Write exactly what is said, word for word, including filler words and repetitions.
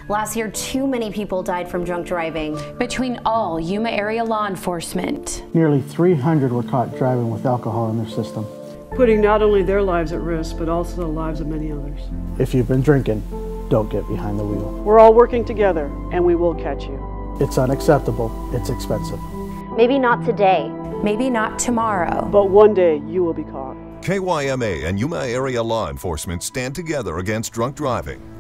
Last year, too many people died from drunk driving. Between all Yuma area law enforcement, nearly three hundred were caught driving with alcohol in their system, putting not only their lives at risk, but also the lives of many others. If you've been drinking, don't get behind the wheel. We're all working together, and we will catch you. It's unacceptable. It's expensive. Maybe not today. maybe not tomorrow. But one day you will be caught. K Y M A and Yuma Area Law Enforcement stand together against drunk driving.